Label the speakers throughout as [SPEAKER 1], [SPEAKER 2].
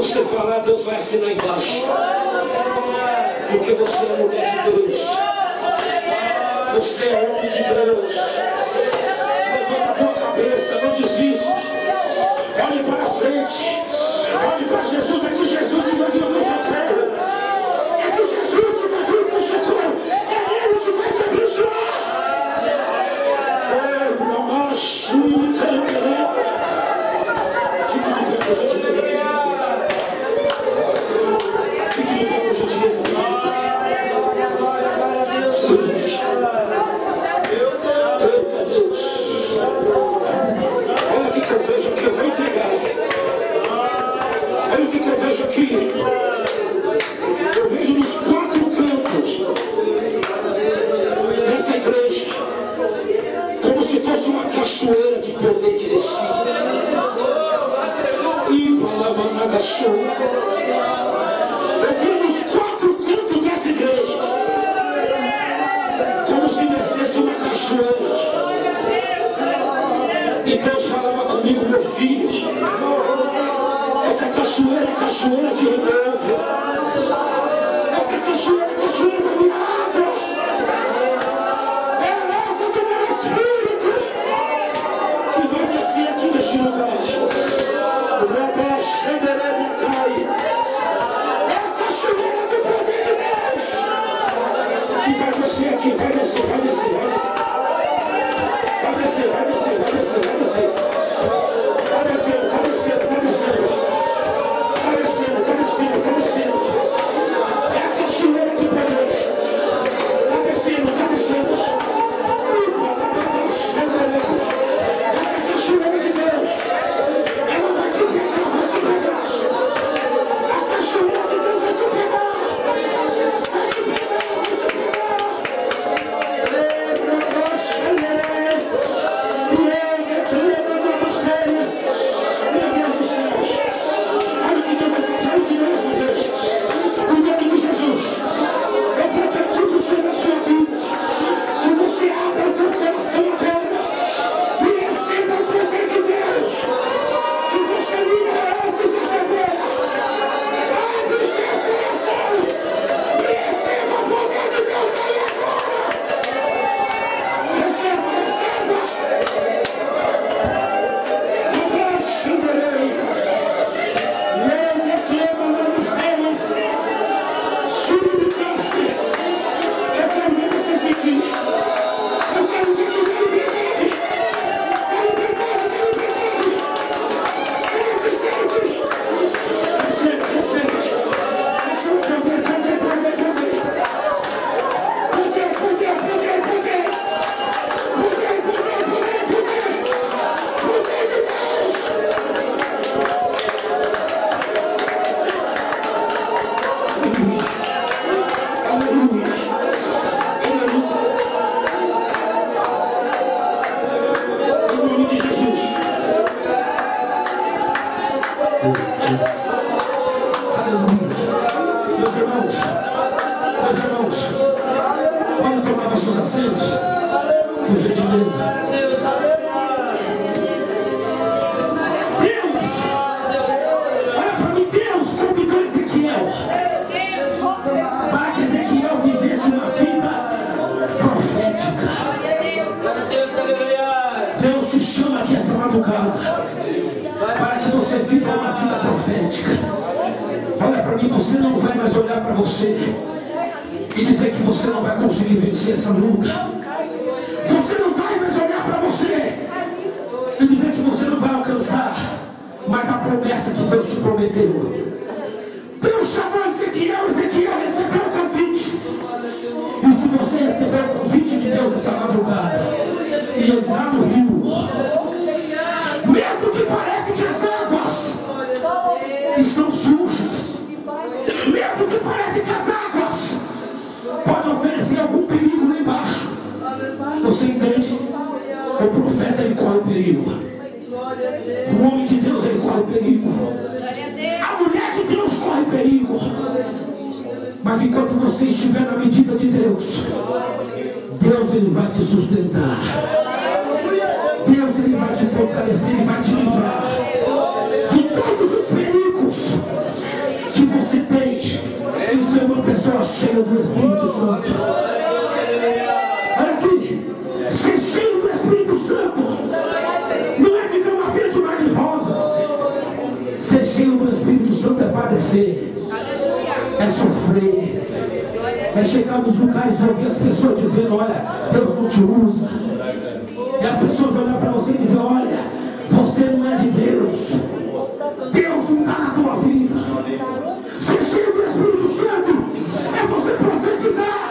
[SPEAKER 1] você falar, Deus vai assinar embaixo. Porque você é mulher de Deus. Você é homem de Deus. Levanta a tua cabeça, não desista. Olhe para frente. Olhe para Jesus. É de Jesus que vai vir o teu socorro. É de Jesus que vai vir o teu socorro. É Ele que vai te abençoar. Não machuca. Olha o que eu vejo aqui, eu vou entregar. Olha o que eu vejo aqui. Eu vejo nos 4 cantos dessa igreja como se fosse uma cachoeira de poder que descia. E palavra eu vi nos 4 cantos dessa igreja como se descesse uma cachoeira. E Deus falava comigo, meu filho, essa cachoeira é cachoeira de renovo. Essa cachoeira é cachoeira da minha água. É a água do meu espírito que vai descer aqui neste lugar. É a cachoeira do poder de Deus que vai descer aqui, vai descer, vai descer, vai descer. Vai descer, vai descer, vai descer, vai descer. Vai descendo, vai descendo, vai descendo. Vai descendo, vai descendo, vai descendo. É a cachoeira de poder. Vai descendo, vai descendo. Essa cachoeira de Deus, ela vai te pegar, vai te pegar. A cachoeira de Deus vai te pegar. Vai te pegar, vai te pegar. Meus irmãos, vamos tomar nossos assentos, por gentileza. Deus, olha para mim, Deus convidou Ezequiel para que Ezequiel vivesse uma vida profética. Deus te chama aqui essa madrugada para que você viva uma vida profética. Olha para mim, você não vai mais olhar para você e dizer que você não vai conseguir vencer essa luta. Você não vai mais olhar para você e dizer que você não vai alcançar mais a promessa que Deus te prometeu. Deus chamou Ezequiel, Ezequiel recebeu o convite. E se você recebeu o convite de Deus essa madrugada e entrar no rio, mesmo que pareça que as águas estão sujas, mesmo que pareça que as águas pode oferecer algum perigo lá embaixo, você entende? O profeta, ele corre o perigo. O homem de Deus, ele corre o perigo. A mulher de Deus corre perigo. Mas enquanto você estiver na medida de Deus, Deus, ele vai te sustentar. Deus, ele vai te fortalecer, ele vai te livrar de todos os perigos padecer, é sofrer, é chegar nos lugares e ouvir as pessoas dizendo: olha, Deus não te usa. E as pessoas olhar para você e dizer: olha, você não é de Deus. Deus não está na tua vida. Ser cheio do Espírito Santo é você profetizar.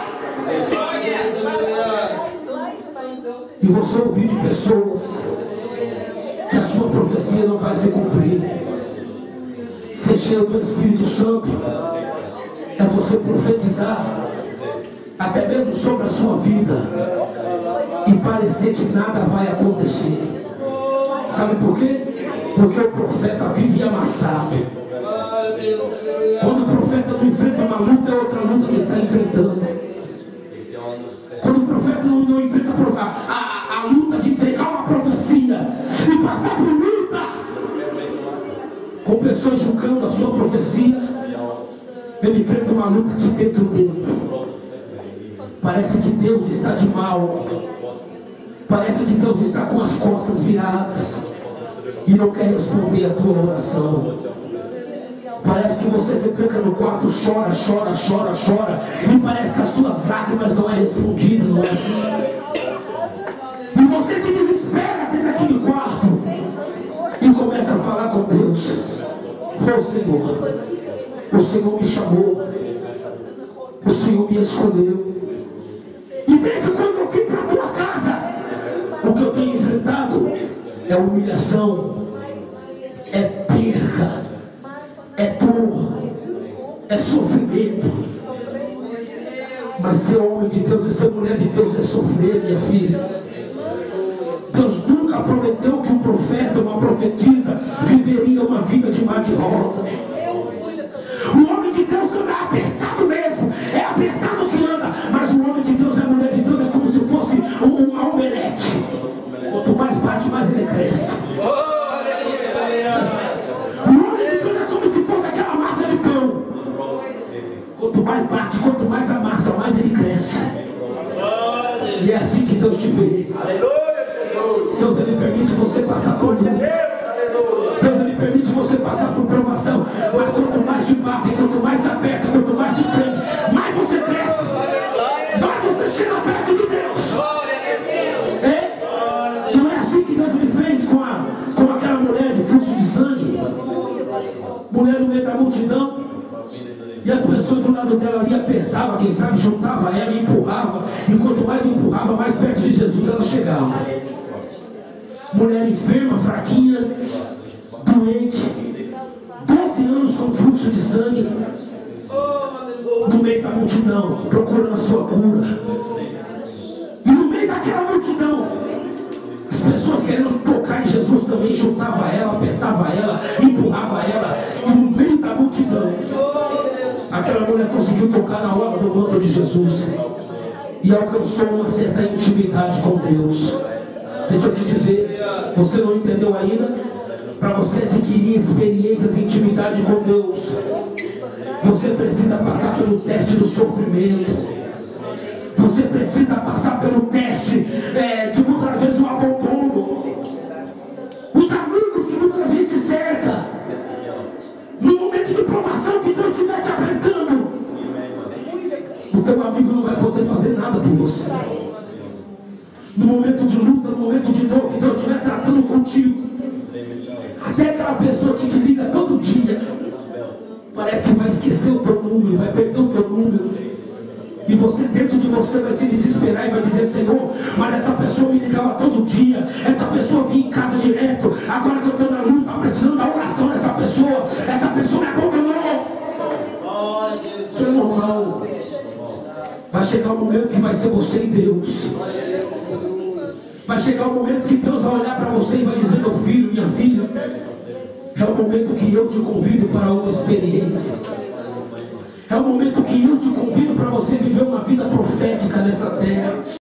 [SPEAKER 1] E você ouvir de pessoas que a sua profecia não vai se cumprir. Ser cheio do Espírito Santo é você profetizar até mesmo sobre a sua vida e parecer que nada vai acontecer. Sabe por quê? Porque o profeta vive amassado. Quando o profeta não enfrenta uma luta, é outra luta que está enfrentando. Quando o profeta não enfrenta a luta de entregar uma profecia e passar por luta com pessoas julgando a sua profecia, ele enfrenta uma luta de dentro dele. Parece que Deus está de mal. Parece que Deus está com as costas viradas e não quer responder a tua oração. Parece que você se tranca no quarto, chora, chora, chora, chora, e parece que as tuas lágrimas não é respondida, não é assim? E você se desespera dentro daquele quarto e começa a falar com Deus: oh Senhor, o Senhor me chamou, o Senhor me escolheu, e desde quando eu vim para a tua casa, o que eu tenho enfrentado é humilhação, é perda, é dor, é sofrimento. Mas ser homem de Deus e ser mulher de Deus é sofrer, minha filha. Deus nunca prometeu que um profeta, uma profetisa viveria uma vida de mar de rosa. O homem de Deus anda apertado mesmo, é apertado que anda, mas o homem de Deus, a mulher de Deus é como se fosse uma omelete. Quanto mais bate, mais ele cresce. O homem de Deus é como se fosse aquela massa de pão. Quanto mais bate, quanto mais amassa, mais ele cresce. E é assim que Deus te vê. Deus, ele permite você passar por luta. Deus, ele permite você passar por provação. Mas quanto mais te bate, quanto mais te aperta, quanto mais te prende, mais você cresce, mais você chega perto de Deus. Não é assim que Deus me fez com aquela mulher de fluxo de sangue? Mulher no meio da multidão, e as pessoas do lado dela ali apertavam, quem sabe juntava ela e empurrava, e quanto mais empurrava, mais perto de Jesus ela chegava. Mulher enferma, fraquinha, doente, 12 anos com fluxo de sangue, no meio da multidão, procurando a sua cura. E no meio daquela multidão, as pessoas querendo tocar em Jesus também, chutava ela, apertava ela, empurrava ela. E no meio da multidão, aquela mulher conseguiu tocar na hora do manto de Jesus e alcançou uma certa intimidade com Deus. Deixa eu te dizer, você não entendeu ainda? Para você adquirir experiências e intimidade com Deus, você precisa passar pelo teste do sofrimento. Você precisa passar pelo teste de muitas vezes o abandono. Os amigos que muitas vezes te cercam. No momento de provação que Deus estiver te apertando, o teu amigo não vai poder fazer nada por você. No momento de luta, no momento de dor que Deus estiver tratando contigo, até aquela pessoa que te liga todo dia, parece que vai esquecer o teu número, vai perder o teu número. E você dentro de você vai se desesperar e vai dizer: Senhor, mas essa pessoa me ligava todo dia, essa pessoa vinha em casa direto, agora que eu estou na luta, precisando da oração dessa pessoa, essa pessoa me abandonou. Isso é normal. Vai chegar um momento que vai ser você e Deus. Vai chegar um momento que Deus vai olhar para você e vai dizer: meu filho, minha filha, é o momento que eu te convido para uma experiência. É o momento que eu te convido para você viver uma vida profética nessa terra.